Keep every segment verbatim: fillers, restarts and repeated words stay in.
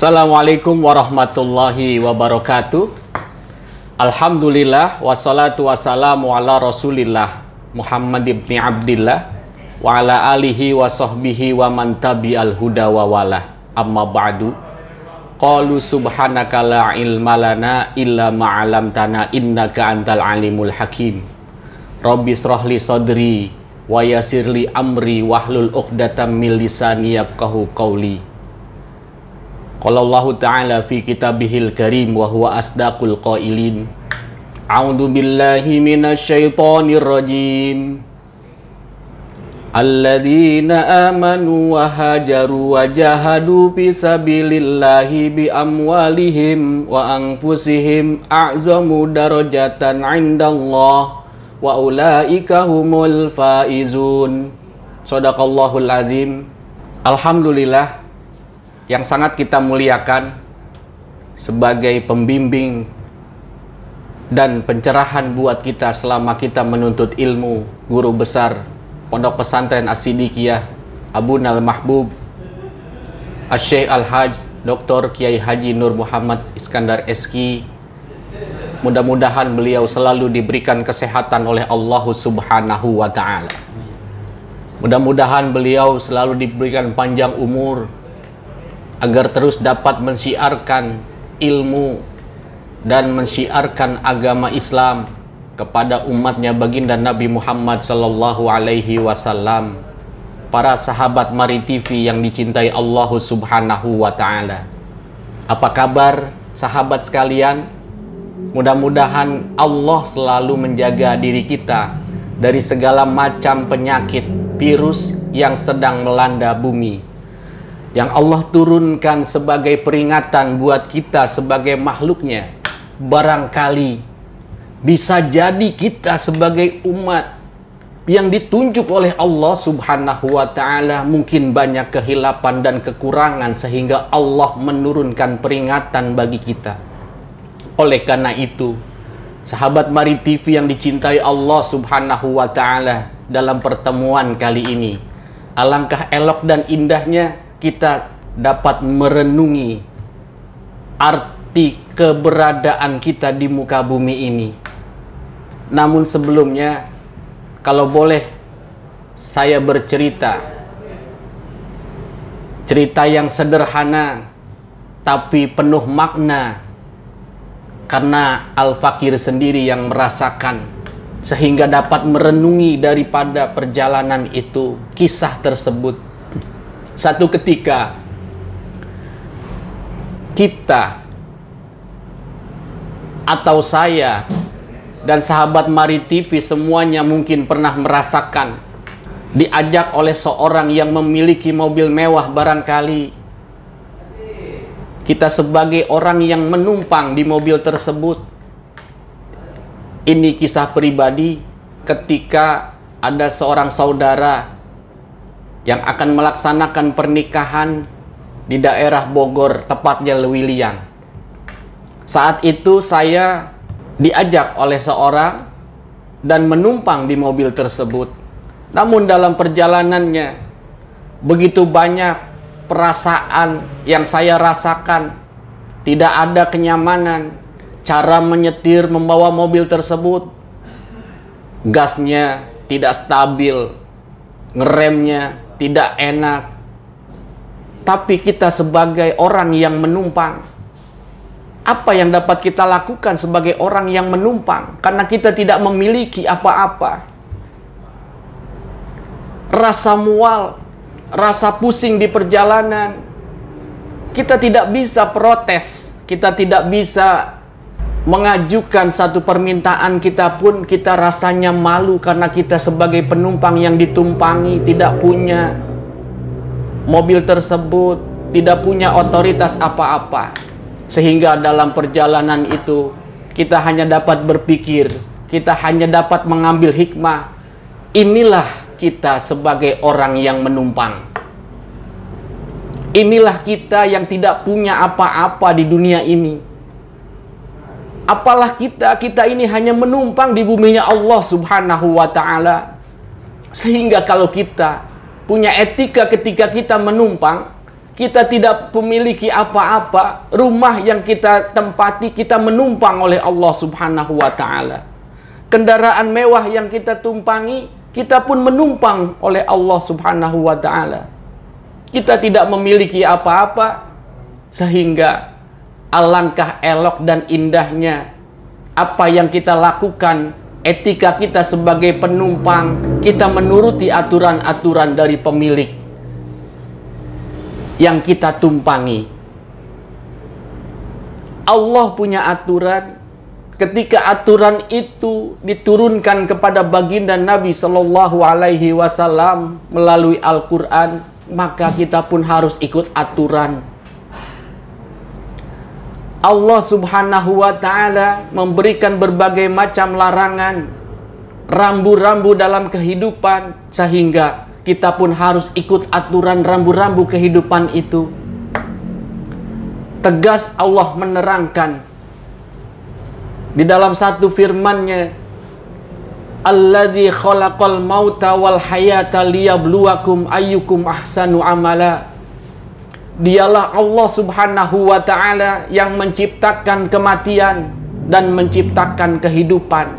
Assalamualaikum warahmatullahi wabarakatuh. Alhamdulillah wassalatu wassalamu ala rasulillah Muhammad ibni Abdillah wa ala alihi wa sahbihi wa man tabi'al huda wa wala. Amma ba'du. Qalu subhanaka la ilma lana illa ma'alamtana innaka antal alimul hakim. Rabbi srahli sadri wa yasirli amri wahlul uqdatam min lisani yafqahu qawli. Qala Allah Ta'ala fi kitabihil karim wa huwa asdaqul qailin. A'udzu billahi minasyaitonir rajim. Alladzina amanu wa hajaru wa jahadu fi sabilillahi bi amwalihim wa anfusihim a'zamu darajatan 'indallah wa ulaika humul faizun. Shadaqallahul azim. Alhamdulillah yang sangat kita muliakan sebagai pembimbing dan pencerahan buat kita selama kita menuntut ilmu, guru besar Pondok Pesantren As-Siddiqiyah Abu Nal Mahbub Asy-Syaikh Al-Hajj Doktor Kiai Haji Nur Muhammad Iskandar S K. Mudah-mudahan beliau selalu diberikan kesehatan oleh Allah Subhanahu wa Ta'ala. Mudah-mudahan beliau selalu diberikan panjang umur agar terus dapat mensiarkan ilmu dan mensiarkan agama Islam kepada umatnya baginda Nabi Muhammad Sallallahu Alaihi Wasallam. Para sahabat Mari T V yang dicintai Allah Subhanahu wa Ta'ala, apa kabar sahabat sekalian? Mudah-mudahan Allah selalu menjaga diri kita dari segala macam penyakit virus yang sedang melanda bumi, yang Allah turunkan sebagai peringatan buat kita sebagai makhluknya. Barangkali bisa jadi kita sebagai umat yang ditunjuk oleh Allah Subhanahu wa Ta'ala mungkin banyak kehilapan dan kekurangan, sehingga Allah menurunkan peringatan bagi kita. Oleh karena itu, sahabat Mari T V yang dicintai Allah Subhanahu wa Ta'ala, dalam pertemuan kali ini alangkah elok dan indahnya kita dapat merenungi arti keberadaan kita di muka bumi ini. Namun sebelumnya, kalau boleh saya bercerita, cerita yang sederhana tapi penuh makna, karena Al-Fakir sendiri yang merasakan, sehingga dapat merenungi daripada perjalanan itu, kisah tersebut. Satu ketika kita atau saya dan sahabat Mari T V semuanya mungkin pernah merasakan diajak oleh seorang yang memiliki mobil mewah. Barangkali kita sebagai orang yang menumpang di mobil tersebut. Ini kisah pribadi ketika ada seorang saudara yang akan melaksanakan pernikahan di daerah Bogor, tepatnya Lewiliang. Saat itu saya diajak oleh seorang dan menumpang di mobil tersebut. Namun dalam perjalanannya begitu banyak perasaan yang saya rasakan. Tidak ada kenyamanan. Cara menyetir membawa mobil tersebut, gasnya tidak stabil, ngeremnya tidak enak. Tapi kita sebagai orang yang menumpang, apa yang dapat kita lakukan sebagai orang yang menumpang? Karena kita tidak memiliki apa-apa. Rasa mual, rasa pusing di perjalanan, kita tidak bisa protes, kita tidak bisa mengajukan satu permintaan kita pun kita rasanya malu, karena kita sebagai penumpang yang ditumpangi tidak punya mobil tersebut, tidak punya otoritas apa-apa. Sehingga dalam perjalanan itu kita hanya dapat berpikir, kita hanya dapat mengambil hikmah. Inilah kita sebagai orang yang menumpang. Inilah kita yang tidak punya apa-apa di dunia ini. Apalah kita, kita ini hanya menumpang di buminya Allah Subhanahu wa Ta'ala. Sehingga kalau kita punya etika ketika kita menumpang, Kita tidak memiliki apa-apa. Rumah yang kita tempati, kita menumpang oleh Allah Subhanahu wa ta'ala. Kendaraan mewah yang kita tumpangi, kita pun menumpang oleh Allah Subhanahu wa ta'ala. Kita tidak memiliki apa-apa, sehingga alangkah elok dan indahnya apa yang kita lakukan, etika kita sebagai penumpang, kita menuruti aturan-aturan dari pemilik yang kita tumpangi. Allah punya aturan. Ketika aturan itu diturunkan kepada baginda Nabi Shallallahu Alaihi Wasallam melalui Al-Quran, maka kita pun harus ikut aturan. Allah Subhanahu wa ta'ala memberikan berbagai macam larangan, rambu-rambu dalam kehidupan, sehingga kita pun harus ikut aturan rambu-rambu kehidupan itu. Tegas Allah menerangkan di dalam satu firman-Nya, Alladzi khalaqal mauta wal hayata liyabluwakum ayyukum ahsanu amala. Dialah Allah Subhanahu wa ta'ala yang menciptakan kematian dan menciptakan kehidupan.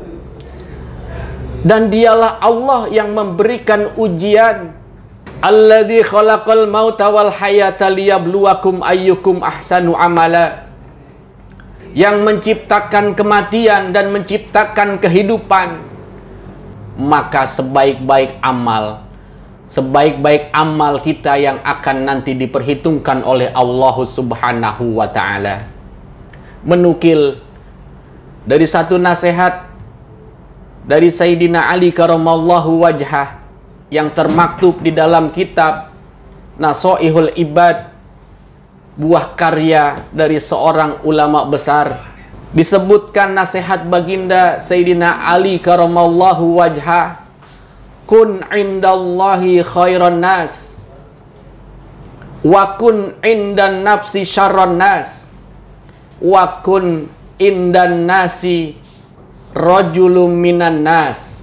Dan dialah Allah yang memberikan ujian. Alladzi khalaqal mauta wal hayata liyabluwakum ayyukum ahsanu amala. Yang menciptakan kematian dan menciptakan kehidupan. Maka sebaik-baik amal, sebaik-baik amal kita yang akan nanti diperhitungkan oleh Allah Subhanahu wa ta'ala. Menukil dari satu nasihat dari Sayyidina Ali karamallahu wajhah yang termaktub di dalam kitab Nasoihul Ibad, buah karya dari seorang ulama besar. Disebutkan nasihat baginda Sayyidina Ali karamallahu wajhah, kun indallahi khairan nas wa kun indan nafsi syarran nas wa kun indan nasi rajulun minan nas.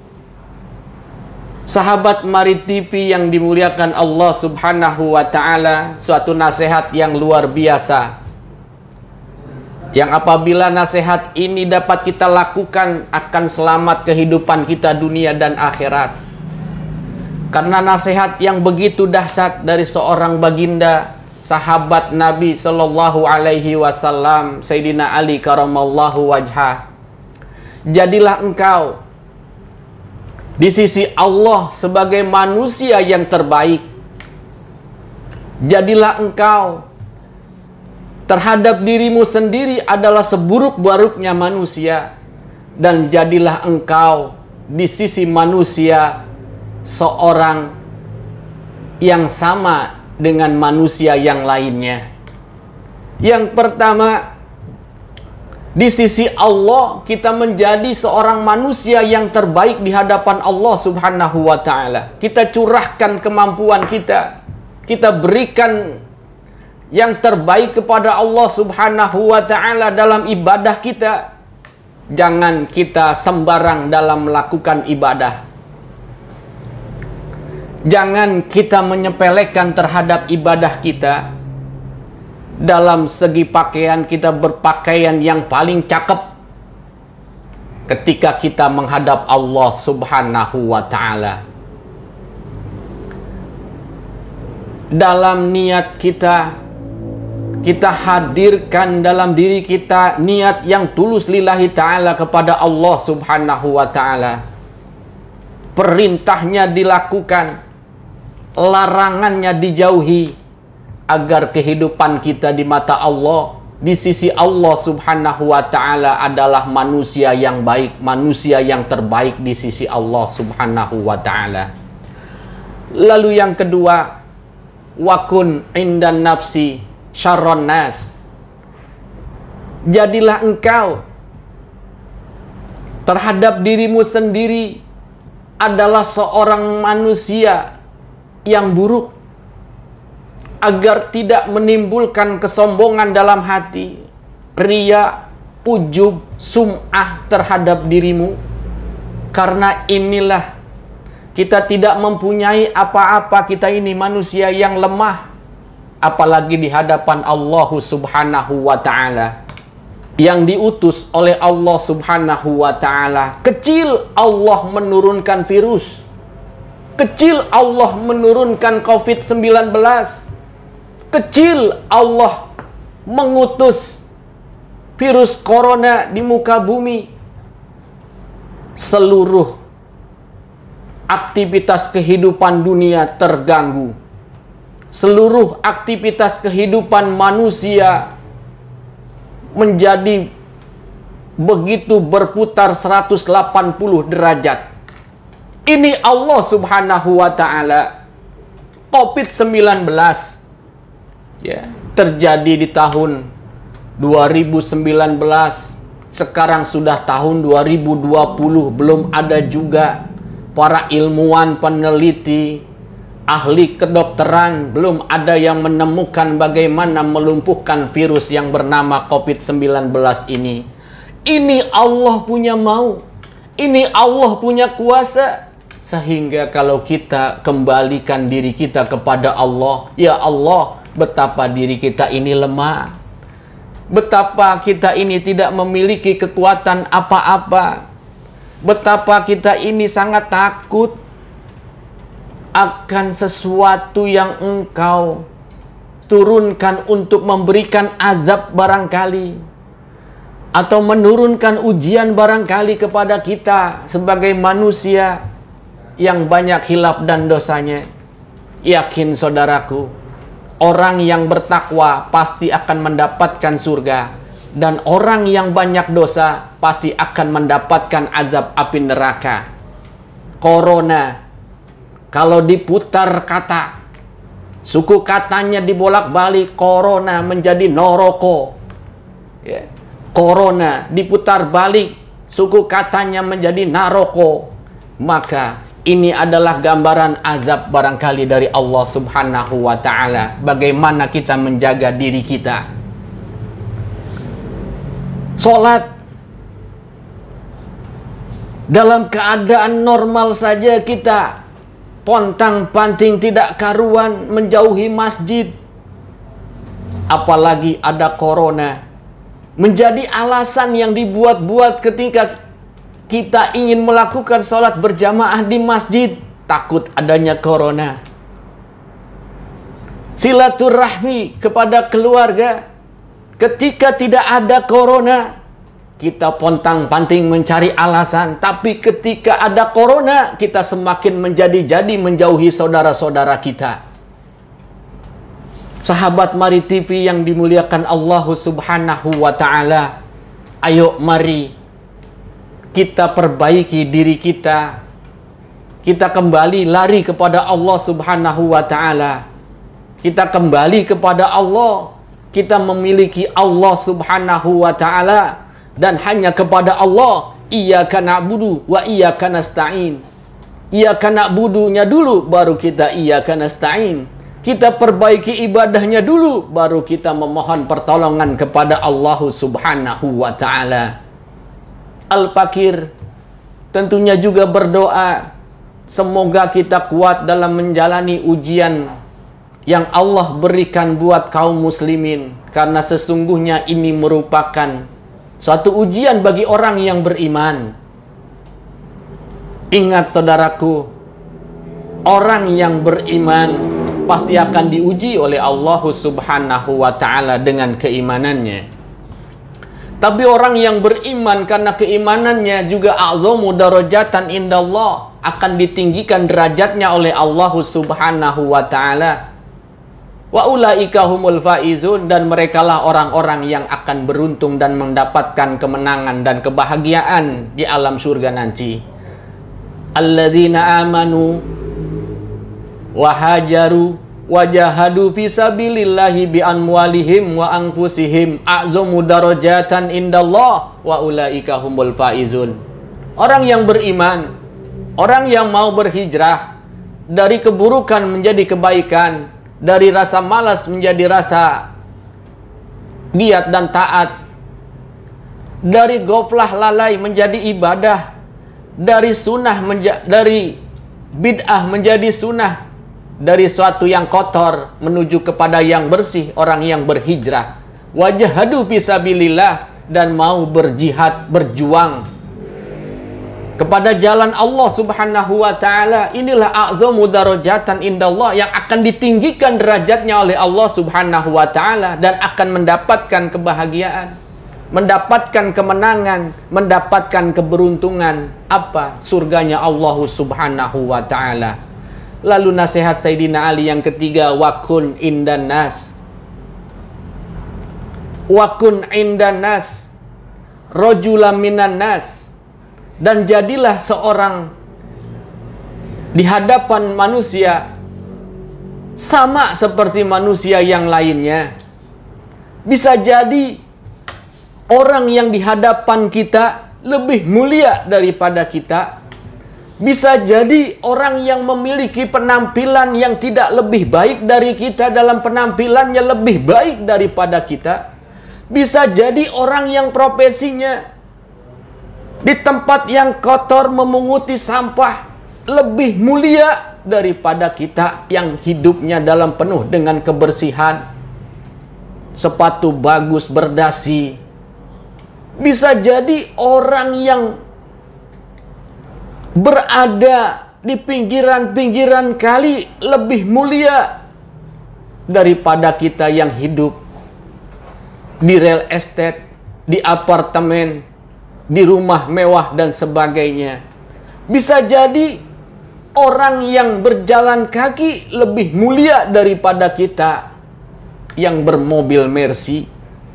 Sahabat Mari T V yang dimuliakan Allah Subhanahu wa ta'ala, suatu nasihat yang luar biasa, yang apabila nasihat ini dapat kita lakukan akan selamat kehidupan kita dunia dan akhirat. Karena nasihat yang begitu dahsyat dari seorang baginda sahabat Nabi Sallallahu Alaihi Wasallam, Sayyidina Ali karamallahu wajhah. Jadilah engkau di sisi Allah sebagai manusia yang terbaik. Jadilah engkau terhadap dirimu sendiri adalah seburuk-buruknya manusia. Dan jadilah engkau di sisi manusia seorang yang sama dengan manusia yang lainnya. Yang pertama, di sisi Allah kita menjadi seorang manusia yang terbaik di hadapan Allah Subhanahu wa ta'ala. Kita curahkan kemampuan kita, kita berikan yang terbaik kepada Allah Subhanahu wa ta'ala dalam ibadah kita. Jangan kita sembarang dalam melakukan ibadah. Jangan kita menyepelekan terhadap ibadah kita. Dalam segi pakaian, kita berpakaian yang paling cakep ketika kita menghadap Allah Subhanahu wa ta'ala. Dalam niat kita, kita hadirkan dalam diri kita niat yang tulus lillahi ta'ala kepada Allah Subhanahu wa ta'ala. Perintahnya dilakukan, larangannya dijauhi, agar kehidupan kita di mata Allah, di sisi Allah Subhanahu wa ta'ala adalah manusia yang baik, manusia yang terbaik di sisi Allah Subhanahu wa ta'ala. Lalu yang kedua, wakun indan nafsi syarron nas. Jadilah engkau terhadap dirimu sendiri adalah seorang manusia yang buruk, agar tidak menimbulkan kesombongan dalam hati, riya, ujub, sum'ah terhadap dirimu. Karena inilah kita tidak mempunyai apa-apa, kita ini manusia yang lemah, apalagi di hadapan Allah Subhanahu wa ta'ala, yang diutus oleh Allah Subhanahu wa ta'ala. Kecil Allah menurunkan virus, kecil Allah menurunkan covid sembilan belas, kecil Allah mengutus virus corona di muka bumi. Seluruh aktivitas kehidupan dunia terganggu. Seluruh aktivitas kehidupan manusia menjadi begitu berputar seratus delapan puluh derajat. Ini Allah Subhanahu wa ta'ala. covid sembilan belas ya, terjadi di tahun dua ribu sembilan belas. Sekarang sudah tahun dua ribu dua puluh. Belum ada juga para ilmuwan, peneliti, ahli kedokteran, belum ada yang menemukan bagaimana melumpuhkan virus yang bernama covid sembilan belas ini. Ini Allah punya mau, ini Allah punya kuasa. Sehingga kalau kita kembalikan diri kita kepada Allah, ya Allah, betapa diri kita ini lemah, betapa kita ini tidak memiliki kekuatan apa-apa, betapa kita ini sangat takut akan sesuatu yang Engkau turunkan untuk memberikan azab barangkali, atau menurunkan ujian barangkali kepada kita sebagai manusia yang banyak hilaf dan dosanya. Yakin saudaraku, orang yang bertakwa pasti akan mendapatkan surga, dan orang yang banyak dosa pasti akan mendapatkan azab api neraka. Corona, kalau diputar kata, suku katanya dibolak-balik, corona menjadi noroko. Ya. Corona diputar balik, suku katanya menjadi naroko. Maka ini adalah gambaran azab barangkali dari Allah Subhanahu wa ta'ala. Bagaimana kita menjaga diri kita. Sholat dalam keadaan normal saja kita pontang-panting tidak karuan menjauhi masjid. Apalagi ada corona, menjadi alasan yang dibuat-buat ketika kita ingin melakukan sholat berjamaah di masjid, takut adanya corona. Silaturahmi kepada keluarga, ketika tidak ada corona, kita pontang-panting mencari alasan. Tapi ketika ada corona, kita semakin menjadi-jadi menjauhi saudara-saudara kita. Sahabat Mari T V yang dimuliakan Allah Subhanahu wa ta'ala, ayo mari kita perbaiki diri kita. Kita kembali lari kepada Allah Subhanahu wa ta'ala. Kita kembali kepada Allah. Kita memiliki Allah Subhanahu wa ta'ala, dan hanya kepada Allah iyyaka na'budu wa iyyaka nasta'in. Iyyaka na'budunya dulu, baru kita iyyaka nasta'in. Kita perbaiki ibadahnya dulu, baru kita memohon pertolongan kepada Allah Subhanahu wa ta'ala. Al-Fakir tentunya juga berdoa, semoga kita kuat dalam menjalani ujian yang Allah berikan buat kaum muslimin, karena sesungguhnya ini merupakan suatu ujian bagi orang yang beriman. Ingat saudaraku, orang yang beriman pasti akan diuji oleh Allah Subhanahu wa ta'ala dengan keimanannya. Tapi orang yang beriman karena keimanannya juga a'zamu darajatan indallah, akan ditinggikan derajatnya oleh Allah Subhanahu wa ta'ala. Wa ulaika humul faizun, dan merekalah orang-orang yang akan beruntung dan mendapatkan kemenangan dan kebahagiaan di alam surga nanti. Alladzina amanu wa hajaru wajahadu fisabilillahi bi amwalihim wa anfusihim a'zamu darajatan indallah wa ulaika humul faizun. Orang yang beriman, orang yang mau berhijrah dari keburukan menjadi kebaikan, dari rasa malas menjadi rasa giat dan taat, dari goflah lalai menjadi ibadah, dari sunnah menja dari bid'ah menjadi sunnah, dari suatu yang kotor menuju kepada yang bersih, orang yang berhijrah. Wajahadu fisabilillah, dan mau berjihad, berjuang kepada jalan Allah Subhanahu wa taala. Inilah a'zamu darajatan indallah, yang akan ditinggikan derajatnya oleh Allah Subhanahu wa taala dan akan mendapatkan kebahagiaan, mendapatkan kemenangan, mendapatkan keberuntungan. Apa? Surganya Allah Subhanahu wa taala. Lalu nasihat Sayyidina Ali yang ketiga, wakun indan nas. Wakun indan nas rajulan minan nas, dan jadilah seorang di hadapan manusia sama seperti manusia yang lainnya. Bisa jadi orang yang di hadapan kita lebih mulia daripada kita. Bisa jadi orang yang memiliki penampilan yang tidak lebih baik dari kita, dalam penampilannya lebih baik daripada kita. Bisa jadi orang yang profesinya di tempat yang kotor memunguti sampah lebih mulia daripada kita yang hidupnya dalam penuh dengan kebersihan, sepatu bagus, berdasi. Bisa jadi orang yang berada di pinggiran-pinggiran kali lebih mulia daripada kita yang hidup di real estate, di apartemen, di rumah mewah dan sebagainya. Bisa jadi orang yang berjalan kaki lebih mulia daripada kita yang bermobil Mercy.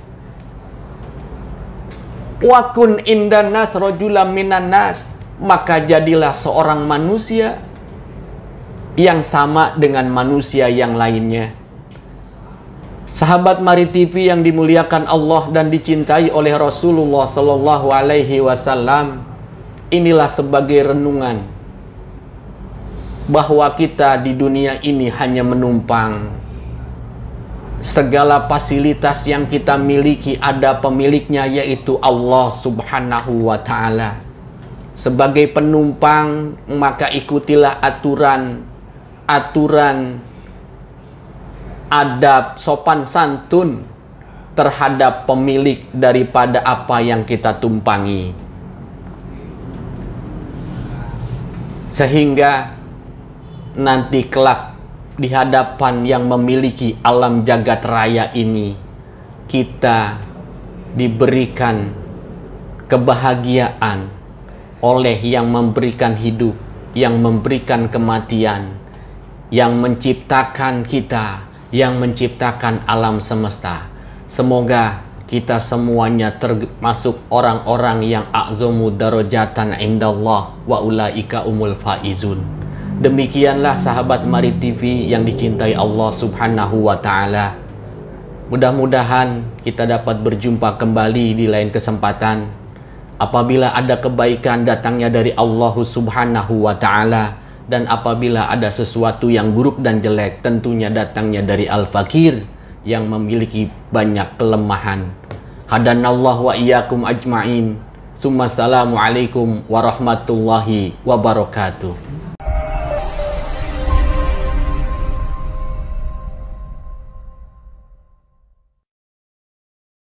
Wakun indan nas rajulan minan nas, maka jadilah seorang manusia yang sama dengan manusia yang lainnya. Sahabat Mari T V yang dimuliakan Allah dan dicintai oleh Rasulullah Sallallahu Alaihi Wasallam, inilah sebagai renungan bahwa kita di dunia ini hanya menumpang. Segala fasilitas yang kita miliki ada pemiliknya, yaitu Allah Subhanahu wa Ta'ala. Sebagai penumpang, maka ikutilah aturan aturan adab sopan santun terhadap pemilik daripada apa yang kita tumpangi, sehingga nanti kelak di hadapan yang memiliki alam jagat raya ini kita diberikan kebahagiaan oleh yang memberikan hidup, yang memberikan kematian, yang menciptakan kita, yang menciptakan alam semesta. Semoga kita semuanya termasuk orang-orang yang a'zamu darajatan indallah wa ulaika umul faizun. Demikianlah sahabat Mari T V yang dicintai Allah Subhanahu wa Ta'ala. Mudah-mudahan kita dapat berjumpa kembali di lain kesempatan. Apabila ada kebaikan datangnya dari Allah Subhanahu wa Ta'ala, dan apabila ada sesuatu yang buruk dan jelek tentunya datangnya dari Al-Fakir yang memiliki banyak kelemahan. Hadanallahu wa iyyakum ajma'in. Summa assalamu alaikum warahmatullahi wabarakatuh.